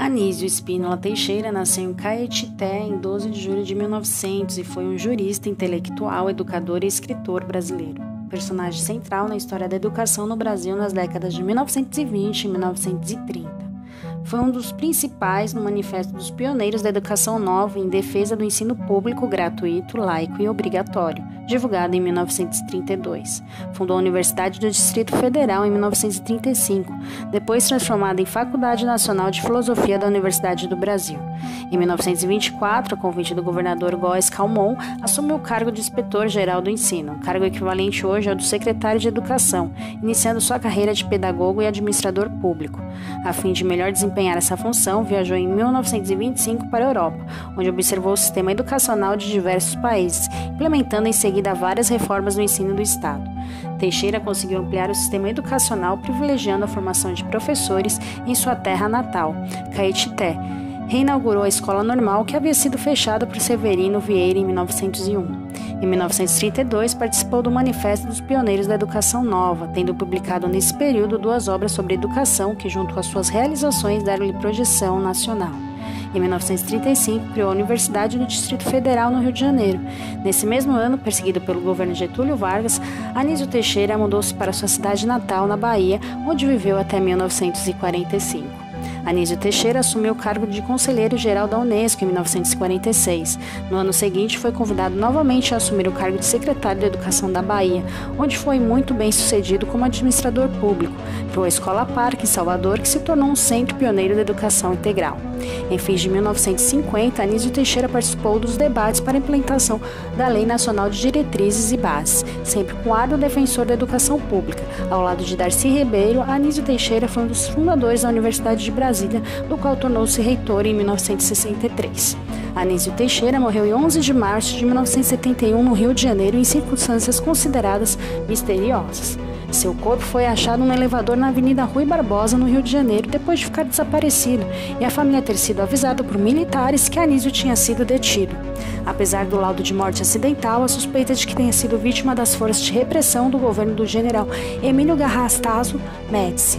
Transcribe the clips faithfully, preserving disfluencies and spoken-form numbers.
Anísio Spínola Teixeira nasceu em Caetité em doze de julho de mil e novecentos e foi um jurista, intelectual, educador e escritor brasileiro. Personagem central na história da educação no Brasil nas décadas de mil novecentos e vinte e mil novecentos e trinta. Foi um dos principais no Manifesto dos Pioneiros da Educação Nova em defesa do ensino público gratuito, laico e obrigatório, divulgado em mil novecentos e trinta e dois. Fundou a Universidade do Distrito Federal em mil novecentos e trinta e cinco, depois transformada em Faculdade Nacional de Filosofia da Universidade do Brasil. Em mil novecentos e vinte e quatro, a convite do governador Góes Calmon, assumiu o cargo de inspetor-geral do ensino, cargo equivalente hoje ao do secretário de Educação, iniciando sua carreira de pedagogo e administrador público. A fim de melhor desempenhar essa função, viajou em mil novecentos e vinte e cinco para a Europa, onde observou o sistema educacional de diversos países, implementando em seguida várias reformas no ensino do Estado. Teixeira conseguiu ampliar o sistema educacional, privilegiando a formação de professores em sua terra natal, Caetité. Reinaugurou a escola normal, que havia sido fechada por Severino Vieira em mil novecentos e um. Em mil novecentos e trinta e dois, participou do Manifesto dos Pioneiros da Educação Nova, tendo publicado nesse período duas obras sobre educação que, junto às suas realizações, deram-lhe projeção nacional. Em mil novecentos e trinta e cinco, criou a Universidade do Distrito Federal no Rio de Janeiro. Nesse mesmo ano, perseguido pelo governo Getúlio Vargas, Anísio Teixeira mudou-se para sua cidade natal, na Bahia, onde viveu até mil novecentos e quarenta e cinco. Anísio Teixeira assumiu o cargo de conselheiro-geral da Unesco em mil novecentos e quarenta e seis. No ano seguinte, foi convidado novamente a assumir o cargo de secretário de Educação da Bahia, onde foi muito bem sucedido como administrador público. Criou a Escola Parque, em Salvador, que se tornou um centro pioneiro da educação integral. Em fins de mil novecentos e cinquenta, Anísio Teixeira participou dos debates para a implementação da Lei Nacional de Diretrizes e Bases, sempre com árduo defensor da educação pública. Ao lado de Darcy Ribeiro, Anísio Teixeira foi um dos fundadores da Universidade de Brasília, do qual tornou-se reitor em mil novecentos e sessenta e três. Anísio Teixeira morreu em onze de março de mil novecentos e setenta e um no Rio de Janeiro em circunstâncias consideradas misteriosas. Seu corpo foi achado num elevador na Avenida Rui Barbosa, no Rio de Janeiro, depois de ficar desaparecido, e a família ter sido avisada por militares que Anísio tinha sido detido. Apesar do laudo de morte acidental, a suspeita de que tenha sido vítima das forças de repressão do governo do general Emílio Garrastazu Médici.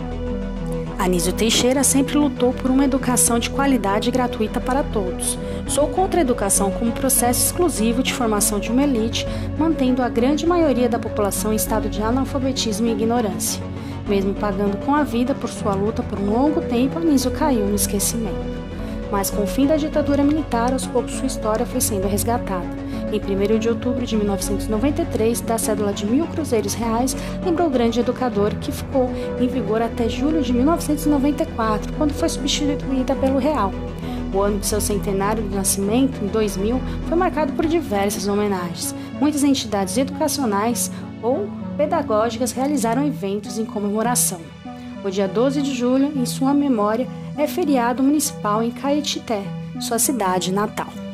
Anísio Teixeira sempre lutou por uma educação de qualidade e gratuita para todos. Sou contra a educação como processo exclusivo de formação de uma elite, mantendo a grande maioria da população em estado de analfabetismo e ignorância. Mesmo pagando com a vida por sua luta por um longo tempo, Anísio caiu no esquecimento. Mas com o fim da ditadura militar, aos poucos sua história foi sendo resgatada. Em primeiro de outubro de mil novecentos e noventa e três, da cédula de mil cruzeiros reais, lembrou o grande educador, que ficou em vigor até julho de mil novecentos e noventa e quatro, quando foi substituída pelo real. O ano de seu centenário de nascimento, em dois mil, foi marcado por diversas homenagens. Muitas entidades educacionais ou pedagógicas realizaram eventos em comemoração. O dia doze de julho, em sua memória, é feriado municipal em Caetité, sua cidade natal.